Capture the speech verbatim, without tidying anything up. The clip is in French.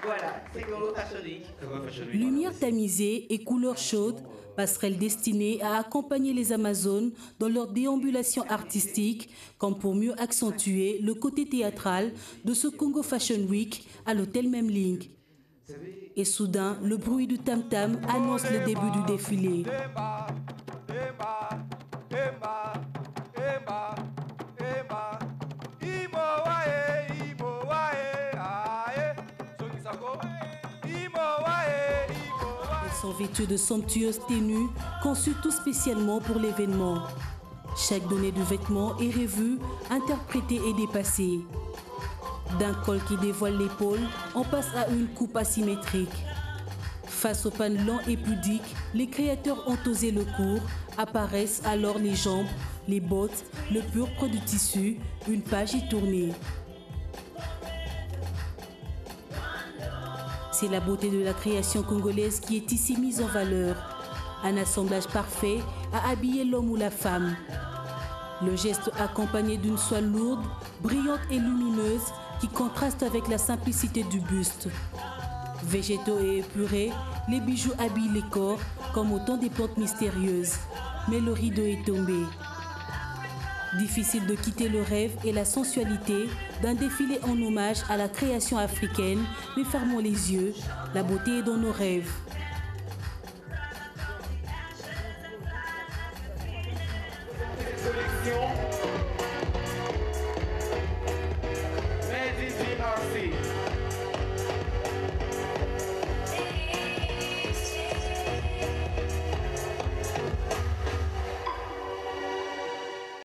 Voilà, c'est Congo Fashion Week. Lumière tamisée et couleurs chaudes, passerelle destinée à accompagner les Amazones dans leur déambulation artistique, comme pour mieux accentuer le côté théâtral de ce Congo Fashion Week à l'hôtel Memling. Et soudain, le bruit du tam-tam annonce le début du défilé. Elles sont vêtues de somptueuses tenues conçues tout spécialement pour l'événement. Chaque donnée du vêtement est revue, interprétée et dépassée. D'un col qui dévoile l'épaule, on passe à une coupe asymétrique. Face au panneau et pudique, les créateurs ont osé le cours. Apparaissent alors les jambes, les bottes, le purpre du tissu, une page est tournée. C'est la beauté de la création congolaise qui est ici mise en valeur. Un assemblage parfait à habiller l'homme ou la femme. Le geste accompagné d'une soie lourde, brillante et lumineuse qui contraste avec la simplicité du buste. Végétaux et épurés, les bijoux habillent les corps comme autant des plantes mystérieuses. Mais le rideau est tombé. Difficile de quitter le rêve et la sensualité d'un défilé en hommage à la création africaine, mais fermons les yeux, la beauté est dans nos rêves.